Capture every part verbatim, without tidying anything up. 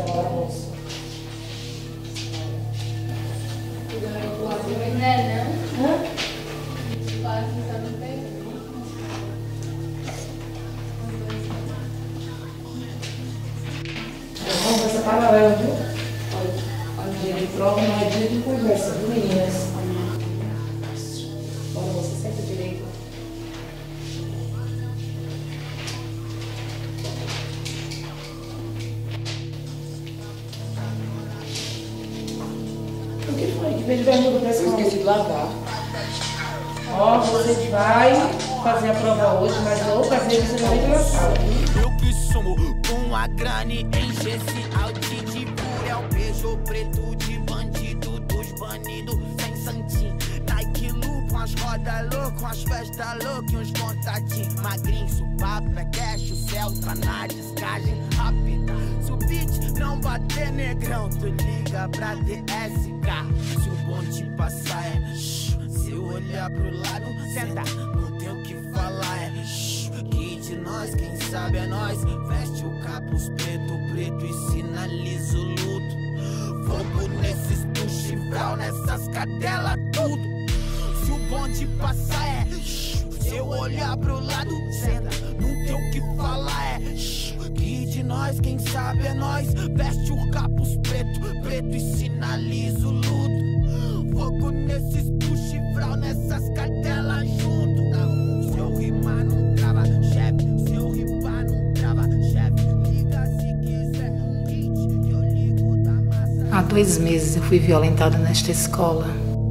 Agora, moça. Não é não? Hã? Quase está no pé. Vamos essa paralela, viu? Olha, dia de prova não é dia de conversa, viu, meninas? Bora, você senta direito. O que foi? Que fez bermuda pra escola? Eu esqueci de lavar. Ó, você vai fazer a prova hoje, mas na outra vez você não entra na sala, viu? Eu que sumo com a grana e enche esse Audi de purel. Beijo preto de bandido, dos banidos sem santinho. Nike Lu com as rodas loucas, com as festas loucas e uns contatinhos. Magrinho, se o papo é cash, o céu tá na descagem rápida. Se o beat não bater negrão, tu liga pra D S K. Se o bonde passar é shh, se eu olhar pro lado, senta, não tem o que falar é shh. Que de nós, quem sabe é nós. Veste o capuz preto, preto e sinaliza o luto. Fogo nesses puxivral, nessas cadelas, tudo. Se o bonde passar é shh, se eu olhar pro lado, senta, não tem o que falar é shh. Que de nós, quem sabe é nós. Veste o capuz preto, preto e sinaliza o luto. Fogo nesses puxivral, nessas cartelas junto. Se eu rimar não trava, chefe. Se eu rimar não trava, chefe. Liga se quiser um hit, que eu ligo da massa. Há dois meses eu fui violentada nesta escola.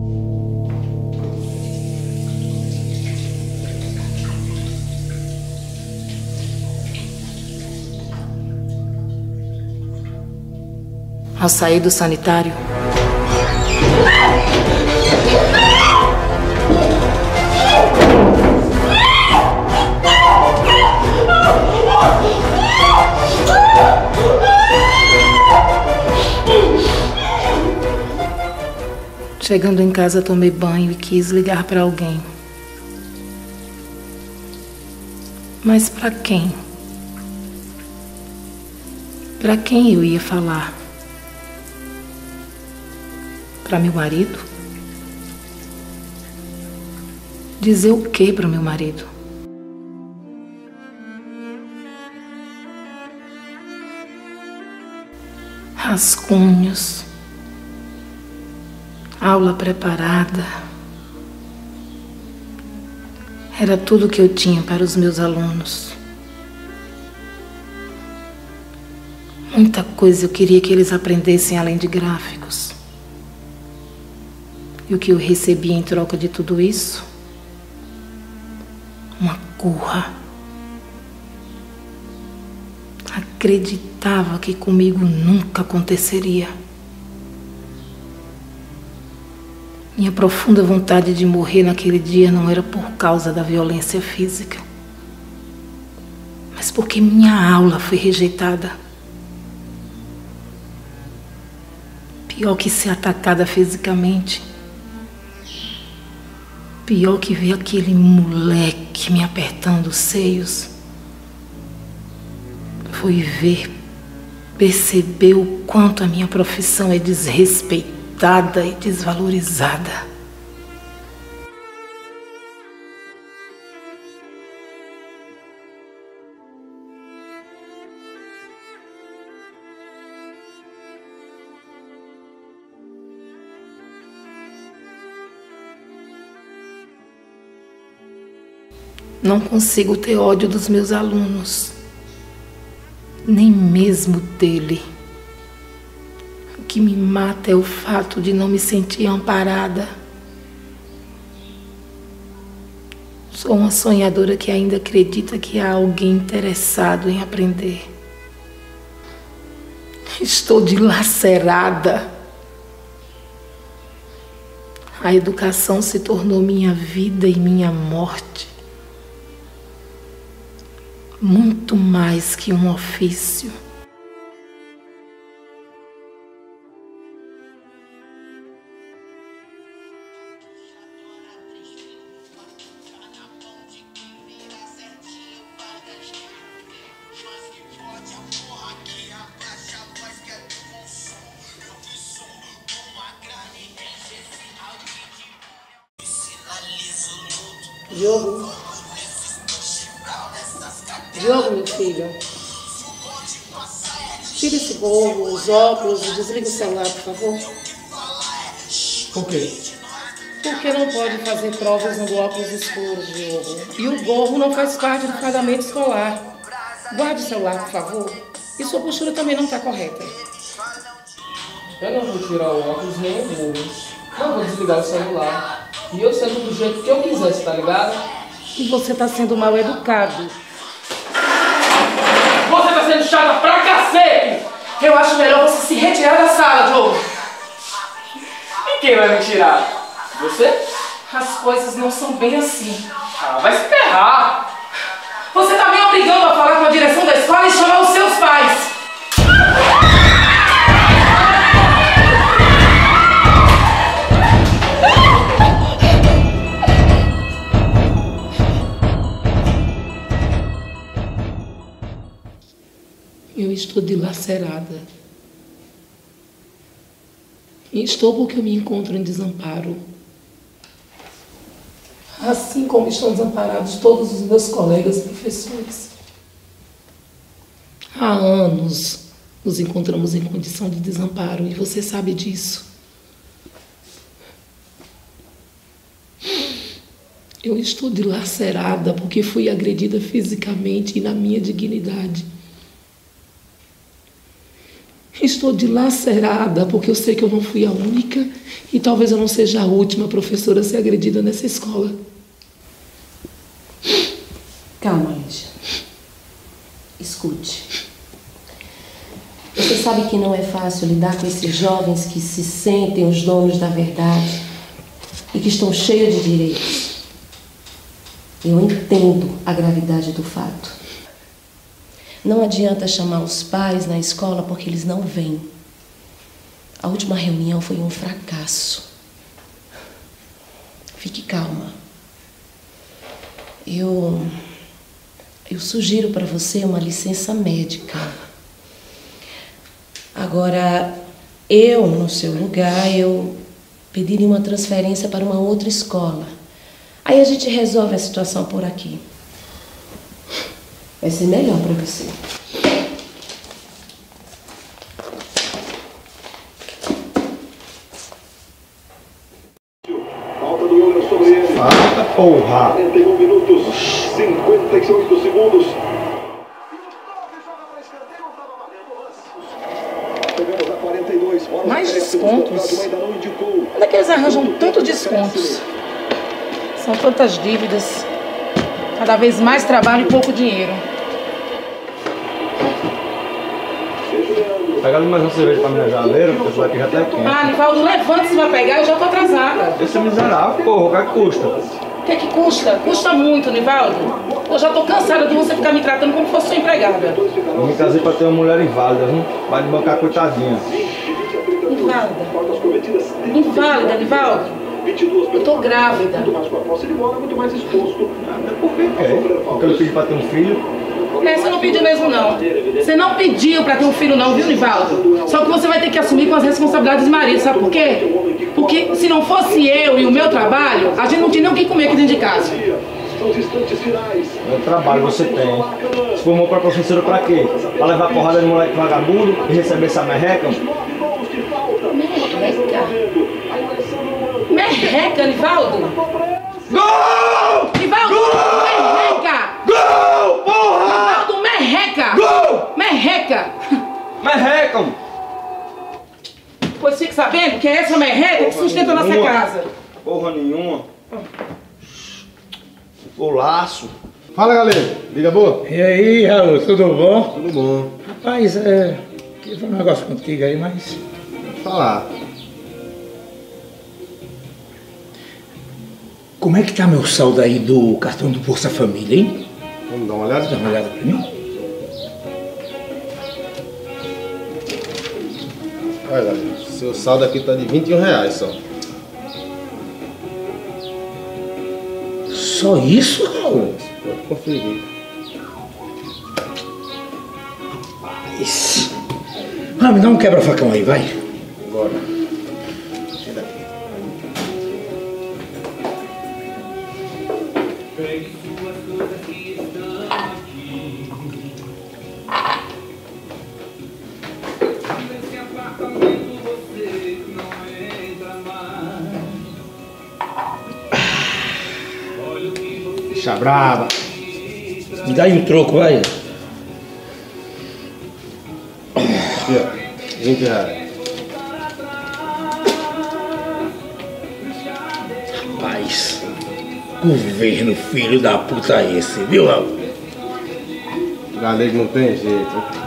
Ao sair do sanitário, chegando em casa, tomei banho e quis ligar para alguém. Mas para quem? Para quem eu ia falar? Para meu marido? Dizer o que para o meu marido? Rascunhos, aula preparada, era tudo que eu tinha para os meus alunos. Muita coisa eu queria que eles aprendessem além de gráficos. E o que eu recebi em troca de tudo isso? Uma curra. Acreditava que comigo nunca aconteceria. Minha profunda vontade de morrer naquele dia não era por causa da violência física, mas porque minha aula foi rejeitada. Pior que ser atacada fisicamente. Pior que ver aquele moleque me apertando os seios. Foi ver, perceber o quanto a minha profissão é desrespeitada e desvalorizada. Não consigo ter ódio dos meus alunos, nem mesmo dele. O que me mata é o fato de não me sentir amparada. Sou uma sonhadora que ainda acredita que há alguém interessado em aprender. Estou dilacerada. A educação se tornou minha vida e minha morte. Muito mais que um ofício. Diogo. Diogo, meu filho. Tira esse gorro, os óculos e desliga o celular, por favor. Por quê? Porque não pode fazer provas no óculos escuros, Diogo. E o gorro não faz parte do fardamento escolar. Guarde o celular, por favor. E sua postura também não está correta. Eu não vou tirar o óculos nem o gorro. Não vou desligar o celular. E eu sento do jeito que eu quiser, você tá ligado? E você está sendo mal educado. Você tá sendo chata pra cacete! Eu acho melhor você se retirar da sala, Diogo. E quem vai me tirar? Você? As coisas não são bem assim. Ah, vai se ferrar! Você está me obrigando a falar com a direção da escola e chamar os seus pais. Eu estou dilacerada. E estou porque eu me encontro em desamparo. Assim como estão desamparados todos os meus colegas professores. Há anos nos encontramos em condição de desamparo e você sabe disso. Eu estou dilacerada porque fui agredida fisicamente e na minha dignidade. Estou dilacerada porque eu sei que eu não fui a única e talvez eu não seja a última professora a ser agredida nessa escola. Calma, Lígia. Escute. Você sabe que não é fácil lidar com esses jovens que se sentem os donos da verdade e que estão cheios de direitos. Eu entendo a gravidade do fato. Não adianta chamar os pais na escola porque eles não vêm. A última reunião foi um fracasso. Fique calma. Eu, eu sugiro para você uma licença médica. Agora, eu, no seu lugar, eu pediria uma transferência para uma outra escola. Aí a gente resolve a situação por aqui. Vai ser melhor para você. Falta do Yoga sobre ele. Falta, porra! quarenta e um minutos, cinquenta e oito segundos. Chegamos a quarenta e dois. Mais descontos? Onde é que eles arranjam tantos descontos? São tantas dívidas. Cada vez mais trabalho e pouco dinheiro. Pega ali mais uma cerveja pra minha jaleira, porque isso aqui já tá quente. Ah, Nivaldo, levanta, você vai pegar, eu já tô atrasada. Esse é miserável, porra, o que é que custa? O que é que custa? Custa muito, Nivaldo. Eu já tô cansada de você ficar me tratando como se fosse sua empregada. Eu me casei pra ter uma mulher inválida, viu? Vai de bancar coitadinha. Inválida? Inválida, Nivaldo? Eu tô grávida. Por que quer? Porque eu pedi pra ter um filho. É, você não pediu mesmo, não. Você não pediu pra ter um filho, não, viu, Nivaldo? Só que você vai ter que assumir com as responsabilidades de marido, sabe por quê? Porque se não fosse eu e o meu trabalho, a gente não tinha nem o que comer aqui dentro de casa. Meu trabalho você tem. Se formou pra professora pra quê? Pra levar porrada de moleque vagabundo e receber essa merreca? Merreca? Merreca, Nivaldo? Gol! Nivaldo, Gol! merreca! Gol, porra! Nivaldo, merreca! Gol! Merreca! Merreca! Pois fique sabendo que é essa merreca que sustenta a nossa nenhuma. casa. Porra nenhuma. O laço. Fala, galera. Liga boa? E aí, Raul, tudo bom? Tudo bom. Rapaz, é... queria falar um negócio contigo aí, mas... Vou falar. Como é que tá meu saldo aí do cartão do Bolsa Família, hein? Vamos dar uma olhada? Dá uma olhada pra mim. Olha, galera. Seu saldo aqui tá de vinte e um reais só. Só isso, Raul? Pode conferir. Rapaz... Ah, me dá um quebra-facão aí, vai. Bora. Tira aqui. bicha brava. Me dá aí um troco, vai. Aqui, ó. vinte reais. Rapaz, governo filho da puta esse, viu, Raul? Galego não tem jeito.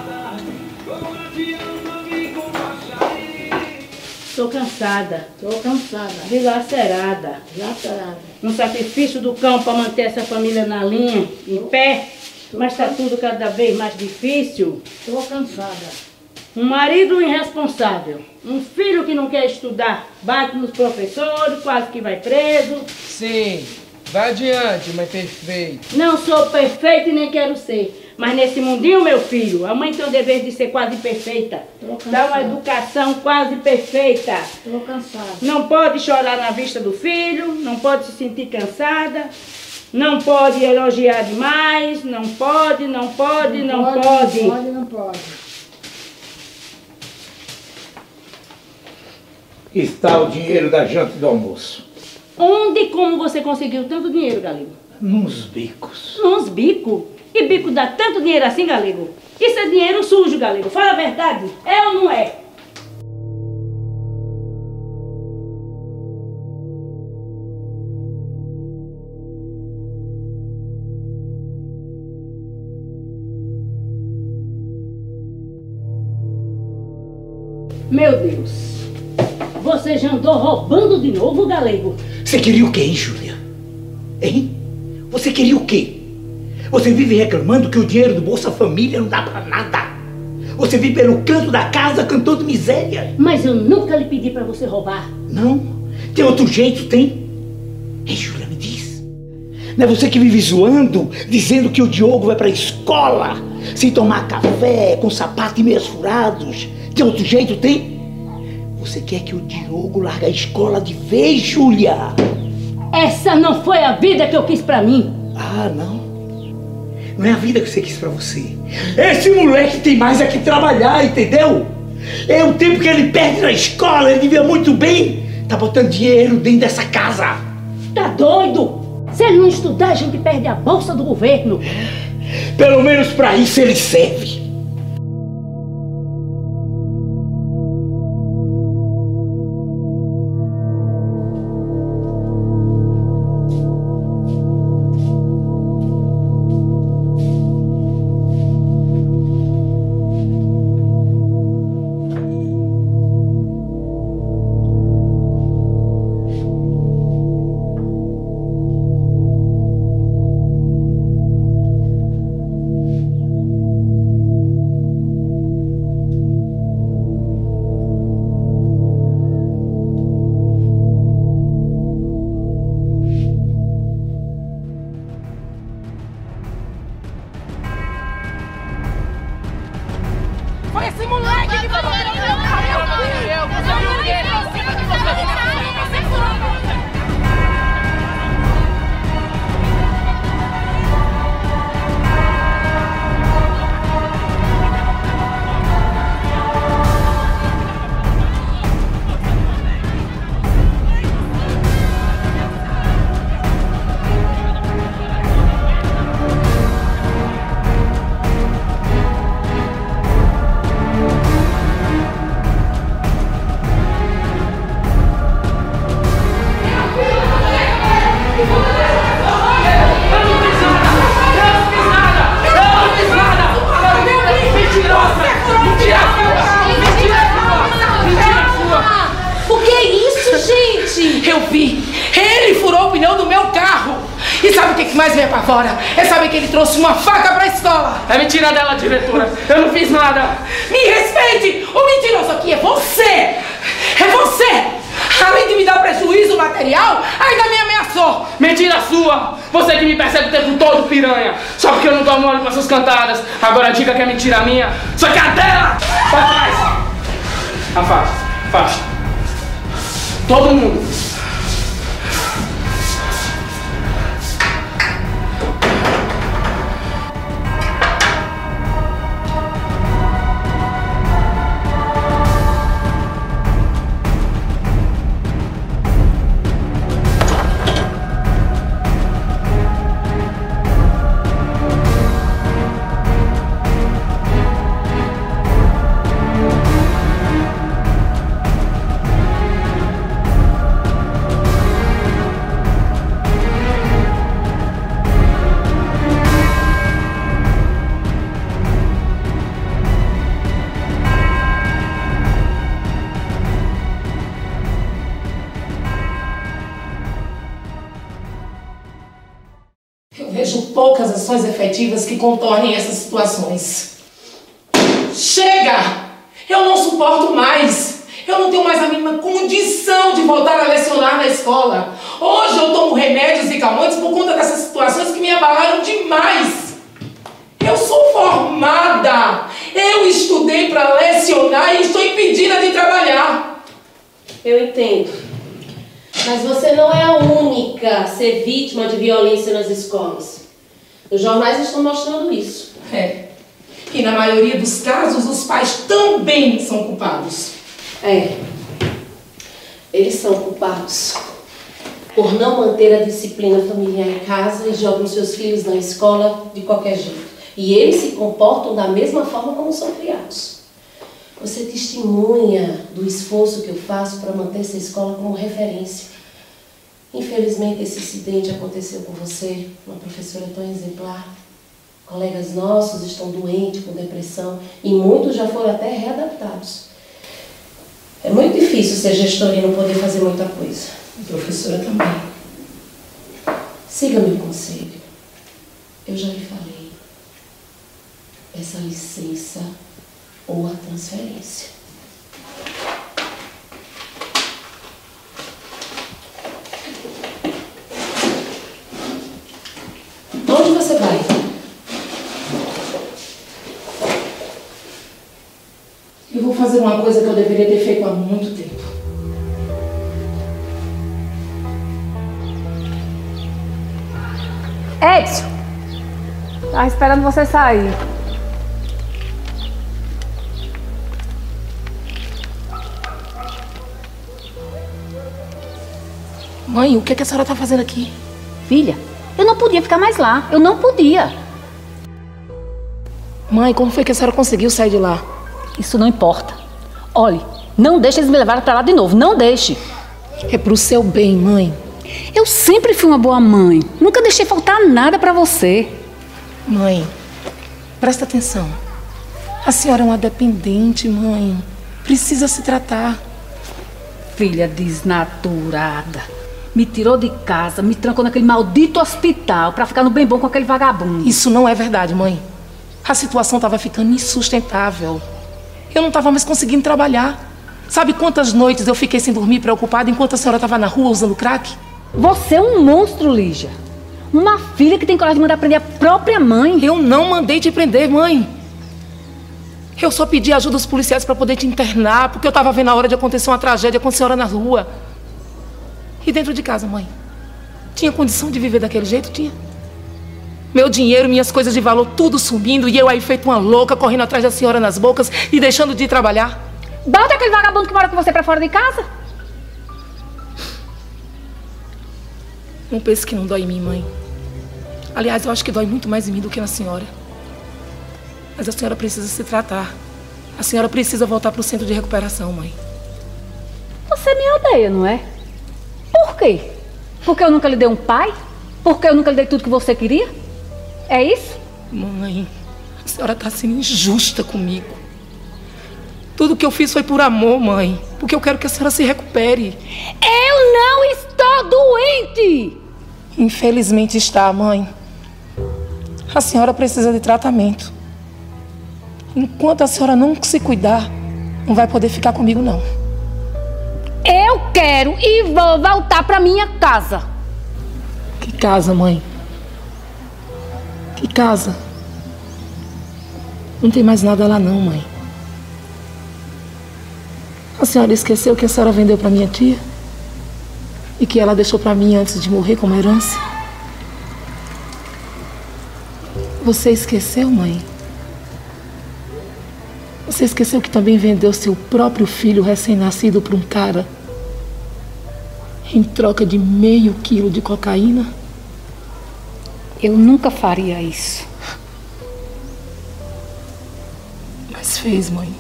Tô cansada. Tô cansada. Dilacerada. Lacerada. Um sacrifício do cão para manter essa família na linha, em pé. Mas tá tudo cada vez mais difícil. Tô cansada. Um marido irresponsável. Um filho que não quer estudar. Bate nos professores, quase que vai preso. Sim, vai adiante, mãe perfeita. Não sou perfeita e nem quero ser. Mas nesse mundinho, meu filho, a mãe tem o dever de ser quase perfeita. Dar uma educação quase perfeita. Tô cansada. Não pode chorar na vista do filho, não pode se sentir cansada, não pode elogiar demais, não pode, não pode, não, não pode. Não pode, não pode. Está o dinheiro da janta e do almoço. Onde e como você conseguiu tanto dinheiro, Galego? Nos bicos. Nos bicos? E bico dá tanto dinheiro assim, Galego? Isso é dinheiro sujo, Galego. Fala a verdade. É ou não é? Meu Deus. Você já andou roubando de novo, Galego? Você queria o quê, hein, Júlia? Hein? Você queria o quê? Você vive reclamando que o dinheiro do Bolsa Família não dá pra nada. Você vive pelo canto da casa cantando miséria. Mas eu nunca lhe pedi pra você roubar. Não? Tem outro jeito, tem? Ei, Júlia, me diz. Não é você que vive zoando, dizendo que o Diogo vai pra escola sem tomar café, com sapato e meias furados. Tem outro jeito, tem? Você quer que o Diogo largue a escola de vez, Júlia? Essa não foi a vida que eu quis pra mim. Ah, não? Não é a vida que você quis pra você. Esse moleque tem mais é que trabalhar, entendeu? É o tempo que ele perde na escola, ele devia muito bem. Tá botando dinheiro dentro dessa casa. Tá doido? Se ele não estudar, a gente perde a bolsa do governo. Pelo menos pra isso ele serve. Foi esse moleque que falou que não caiu! Eu, você viu o quê? Você furou! Eu vi, ele furou o pneu do meu carro. E sabe o que mais veio pra fora? É saber que ele trouxe uma faca pra escola. É mentira dela, diretora. Eu não fiz nada. Me respeite! O mentiroso aqui é você! É você! Além de me dar prejuízo material, ainda me ameaçou. Mentira sua! Você que me persegue o tempo todo, piranha. Só porque eu não dou mole com essas cantadas. Agora diga que é mentira minha. Só que é a dela! Pra trás! Afasta, afasta. Todo mundo. poucas ações efetivas que contornem essas situações. Chega! Eu não suporto mais! Eu não tenho mais a mínima condição de voltar a lecionar na escola. Hoje eu tomo remédios e calmantes por conta dessas situações que me abalaram demais. Eu sou formada. Eu estudei para lecionar e estou impedida de trabalhar. Eu entendo. Mas você não é a única a ser vítima de violência nas escolas. Os jornais estão mostrando isso. É. E na maioria dos casos, os pais também são culpados. É. Eles são culpados por não manter a disciplina familiar em casa e jogam seus filhos na escola de qualquer jeito. E eles se comportam da mesma forma como são criados. Você testemunha do esforço que eu faço para manter essa escola como referência. Infelizmente, esse incidente aconteceu com você, uma professora tão exemplar. Colegas nossos estão doentes com depressão e muitos já foram até readaptados. É muito difícil ser gestora e não poder fazer muita coisa. A professora também. Siga meu conselho. Eu já lhe falei. Peça licença ou a transferência. Onde você vai? Eu vou fazer uma coisa que eu deveria ter feito há muito tempo. Edson, tava esperando você sair. Mãe, o que, é que a senhora tá fazendo aqui? Filha, eu não podia ficar mais lá. Eu não podia. Mãe, como foi que a senhora conseguiu sair de lá? Isso não importa. Olhe, não deixe eles me levarem pra lá de novo. Não deixe. É pro seu bem, mãe. Eu sempre fui uma boa mãe. Nunca deixei faltar nada pra você. Mãe, presta atenção. A senhora é uma dependente, mãe. Precisa se tratar. Filha desnaturada. Me tirou de casa, me trancou naquele maldito hospital pra ficar no bem bom com aquele vagabundo. Isso não é verdade, mãe. A situação tava ficando insustentável. Eu não tava mais conseguindo trabalhar. Sabe quantas noites eu fiquei sem dormir, preocupada, enquanto a senhora tava na rua usando crack? Você é um monstro, Lígia. Uma filha que tem coragem de mandar prender a própria mãe. Eu não mandei te prender, mãe. Eu só pedi ajuda aos policiais para poder te internar, porque eu tava vendo a hora de acontecer uma tragédia com a senhora na rua. E dentro de casa, mãe? Tinha condição de viver daquele jeito? Tinha. Meu dinheiro, minhas coisas de valor, tudo subindo, e eu aí feito uma louca, correndo atrás da senhora nas bocas e deixando de ir trabalhar. Bota aquele vagabundo que mora com você pra fora de casa. Não pense que não dói em mim, mãe. Aliás, eu acho que dói muito mais em mim do que na senhora. Mas a senhora precisa se tratar. A senhora precisa voltar pro centro de recuperação, mãe. Você me odeia, não é? Por quê? Porque eu nunca lhe dei um pai? Porque eu nunca lhe dei tudo que você queria? É isso? Mãe, a senhora tá sendo injusta comigo. Tudo que eu fiz foi por amor, mãe. Porque eu quero que a senhora se recupere. Eu não estou doente! Infelizmente está, mãe. A senhora precisa de tratamento. Enquanto a senhora não se cuidar, não vai poder ficar comigo, não. Eu quero e vou voltar pra minha casa. Que casa, mãe? Que casa? Não tem mais nada lá, não, mãe. A senhora esqueceu que a senhora vendeu pra minha tia? E que ela deixou pra mim antes de morrer como herança? Você esqueceu, mãe? Você esqueceu que também vendeu seu próprio filho recém-nascido para um cara em troca de meio quilo de cocaína? Eu nunca faria isso. Mas fez, mãe.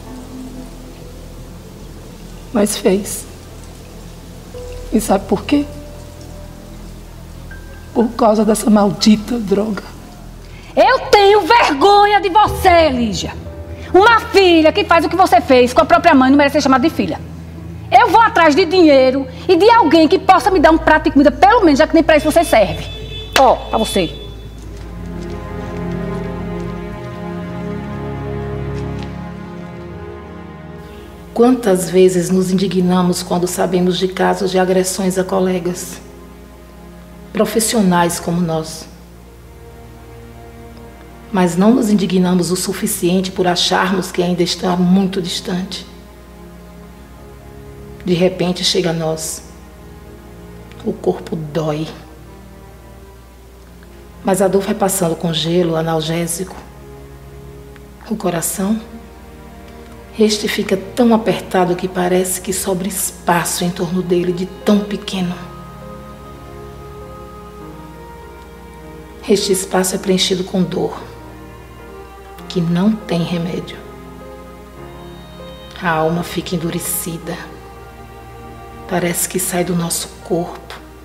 Mas fez. E sabe por quê? Por causa dessa maldita droga. Eu tenho vergonha de você, Lígia. Uma filha que faz o que você fez com a própria mãe não merece ser chamada de filha. Eu vou atrás de dinheiro e de alguém que possa me dar um prato de comida, pelo menos, já que nem pra isso você serve. Ó, oh, pra você. Quantas vezes nos indignamos quando sabemos de casos de agressões a colegas, profissionais como nós. Mas não nos indignamos o suficiente por acharmos que ainda está muito distante. De repente chega a nós. O corpo dói. Mas a dor vai passando com gelo analgésico. O coração, este fica tão apertado que parece que sobra espaço em torno dele de tão pequeno. Este espaço é preenchido com dor, que não tem remédio. A alma fica endurecida. Parece que sai do nosso corpo.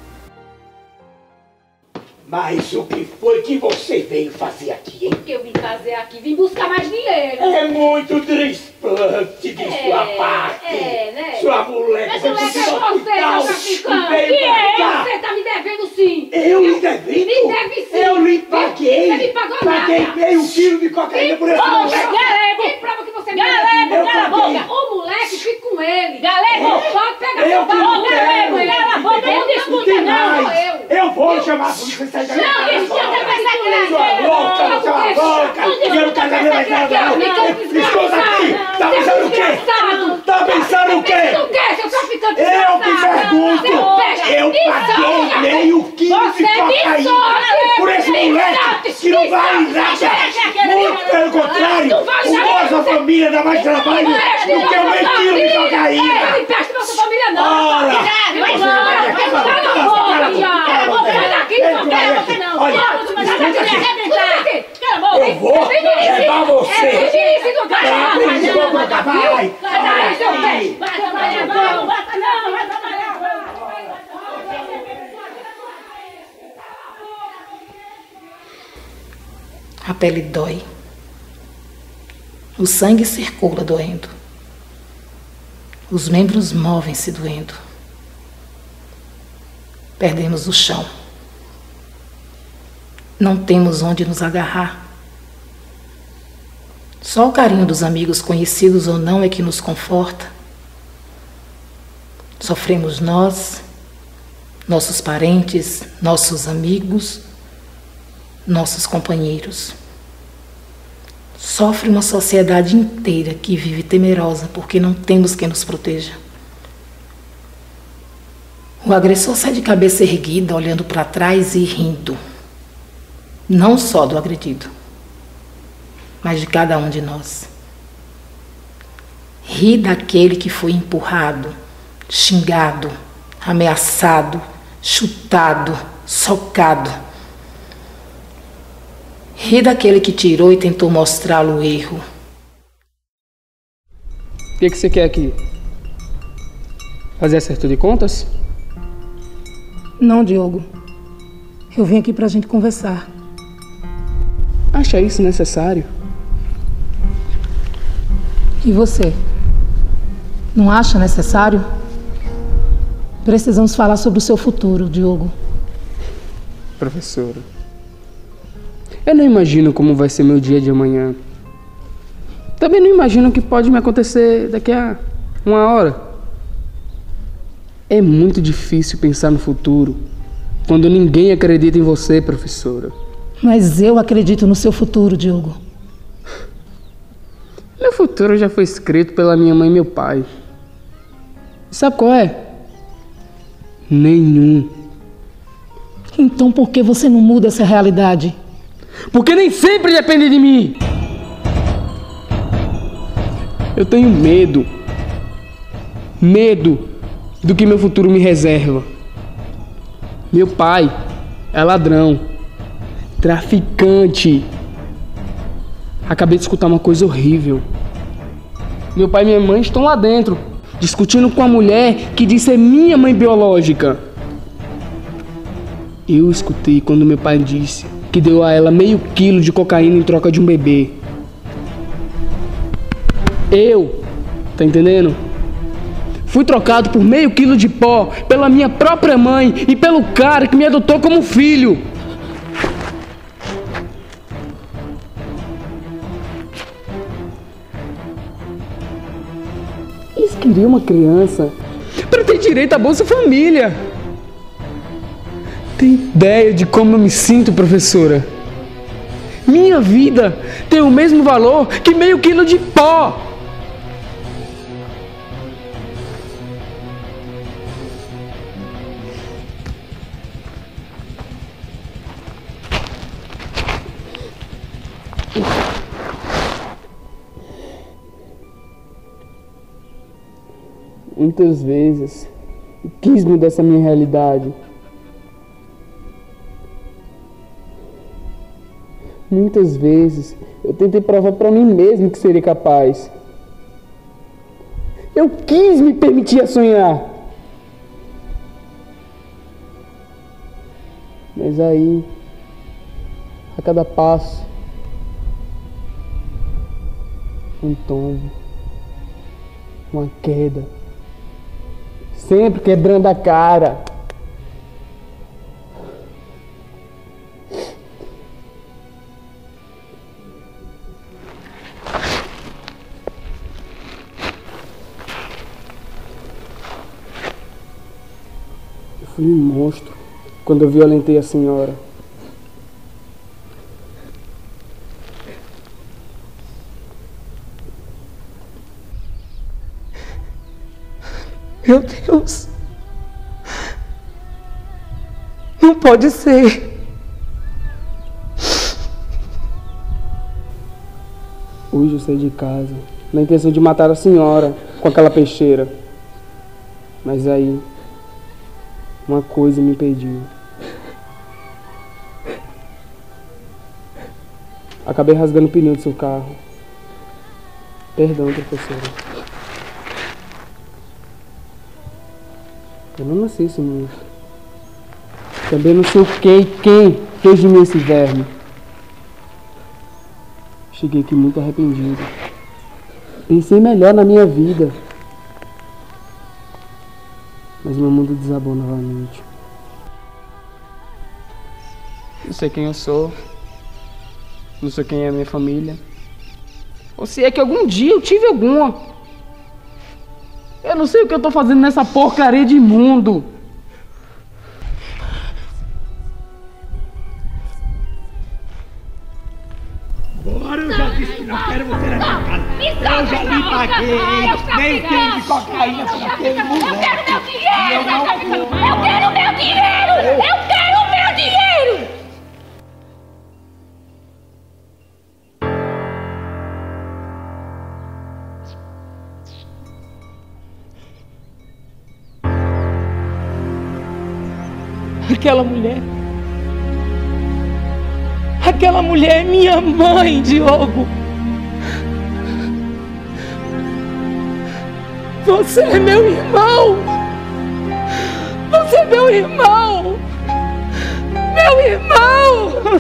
Mas o que foi que você veio fazer aqui, hein? O que eu vim fazer aqui? Vim buscar mais dinheiro. É muito transplante de É, sua parte. é, né? Sua moleque Mas moleque é você, seu traficante. veio Que é? pra cá. Você tá me devendo sim. Eu lhe devido? Me deve sim. Eu lhe paguei. Você me pagou Paguei nada. meio quilo de cocaína por esse moleque. Galego! Quem prova que você me Galego, deve? cala a paguei. boca. O moleque fica com ele. Galego, pode pegar Eu seu que não valor. quero. Galego, cala a boca. Não discuta Tem não, mais. eu. Eu vou chamar a polícia e sair daqui. Não, Sua isso não vai ser boca, sua boca. Eu não quero saber mais nada, não. Escuta aqui. Tá pensando o quê? Tá pensando o quê? O quê, seu traficante? Eu que pergunto. Eu paguei meio quilo de cocaína por esse moleque que não vale nada. Muito pelo contrário, o nossa família dá mais trabalho do que o meio quilo de cocaína. Não empresta nossa família, não. Ora! Cala a boca, cala a boca. Sai daqui, não quero você não. Olha, Vou te mandar daqui, arrebentar. Cala a boca. Eu vou levar você. É mentirice do cara. Pra frente, vou pra cá, vai. Sai daí, seu pé. Vai trabalhar, não, vai não, vai trabalhar. A pele dói. O sangue circula doendo. Os membros movem-se doendo. Perdemos o chão. Não temos onde nos agarrar. Só o carinho dos amigos, conhecidos ou não, é que nos conforta. Sofremos nós, nossos parentes, nossos amigos, nossos companheiros. Sofre uma sociedade inteira que vive temerosa porque não temos quem nos proteja. O agressor sai de cabeça erguida, olhando para trás e rindo. Não só do agredido, mas de cada um de nós. Ri daquele que foi empurrado, xingado, ameaçado, chutado, socado. Ri daquele que tirou e tentou mostrá-lo o erro. O que, que você quer aqui? Fazer acerto de contas? Não, Diogo. Eu vim aqui pra gente conversar. Acha isso necessário? E você? Não acha necessário? Precisamos falar sobre o seu futuro, Diogo. Professora, eu não imagino como vai ser meu dia de amanhã. Também não imagino o que pode me acontecer daqui a uma hora. É muito difícil pensar no futuro quando ninguém acredita em você, professora. Mas eu acredito no seu futuro, Diogo. Meu futuro já foi escrito pela minha mãe e meu pai. Sabe qual é? Nenhum. Então por que você não muda essa realidade? Porque nem sempre depende de mim. Eu tenho medo. Medo do que meu futuro me reserva. Meu pai é ladrão, traficante. Acabei de escutar uma coisa horrível. Meu pai e minha mãe estão lá dentro, discutindo com a mulher que disse ser minha mãe biológica. Eu escutei quando meu pai disse que deu a ela meio quilo de cocaína em troca de um bebê. Eu, tá entendendo? Fui trocado por meio quilo de pó pela minha própria mãe e pelo cara que me adotou como filho. queria uma criança para ter direito à Bolsa Família. Tem ideia de como eu me sinto, professora? Minha vida tem o mesmo valor que meio quilo de pó. Muitas vezes eu quis mudar essa minha realidade. Muitas vezes eu tentei provar para mim mesmo que seria capaz. Eu quis me permitir a sonhar. Mas aí, a cada passo, um tombo, uma queda, sempre quebrando a cara. Eu fui um monstro quando eu violentei a senhora. Meu Deus! Não pode ser! Hoje eu saí de casa na intenção de matar a senhora com aquela peixeira. Mas aí, uma coisa me impediu. Acabei rasgando o pneu do seu carro. Perdão, professora. Eu não nasci esse monstro. Também não sei o que e quem fez de mim esse verme. Cheguei aqui muito arrependido. Pensei melhor na minha vida. Mas meu mundo desabou novamente. Não sei quem eu sou. Não sei quem é a minha família. Ou se é que algum dia eu tive alguma. Eu não sei o que eu tô fazendo nessa porcaria de mundo. Bora, eu já disse que não quero você na minha casa. Eu já lhe paguei meio quilo de cocaína pra aquele moleque. Eu quero meu dinheiro! Eu quero meu dinheiro! Eu quero meu dinheiro! Aquela mulher. Aquela mulher é minha mãe, Diogo. Você é meu irmão. Você é meu irmão. Meu irmão.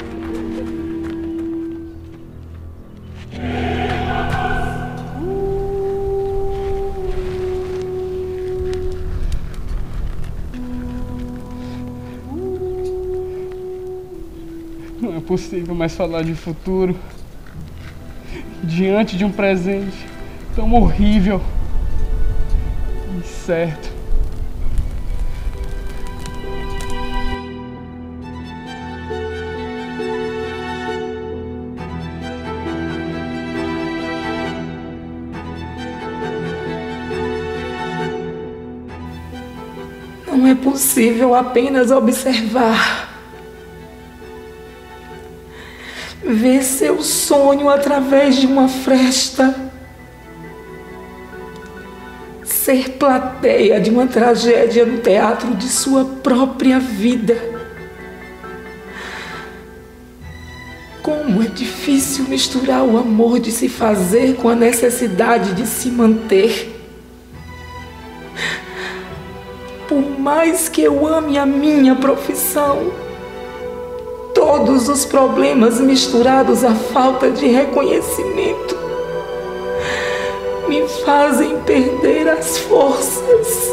Não é possível mais falar de futuro diante de um presente tão horrível e incerto. Não é possível apenas observar. Ver seu sonho através de uma fresta. Ser plateia de uma tragédia no teatro de sua própria vida. Como é difícil misturar o amor de se fazer com a necessidade de se manter. Por mais que eu ame a minha profissão, todos os problemas misturados à falta de reconhecimento me fazem perder as forças.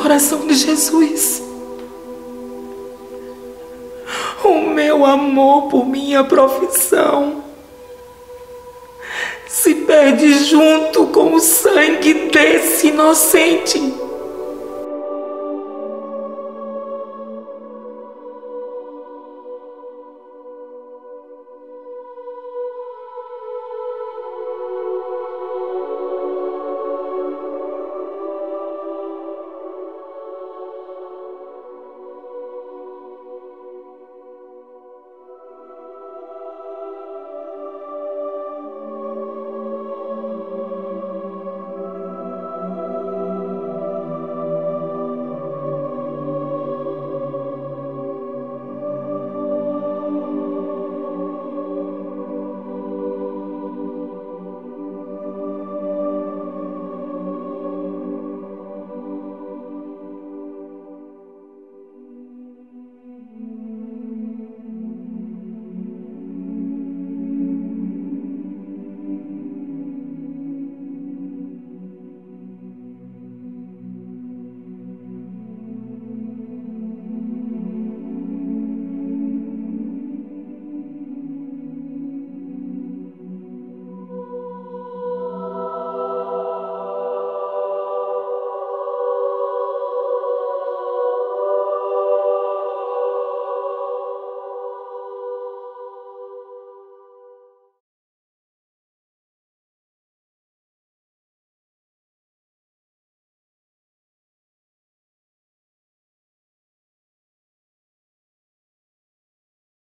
coração de Jesus. O meu amor por minha profissão se perde junto com o sangue desse inocente.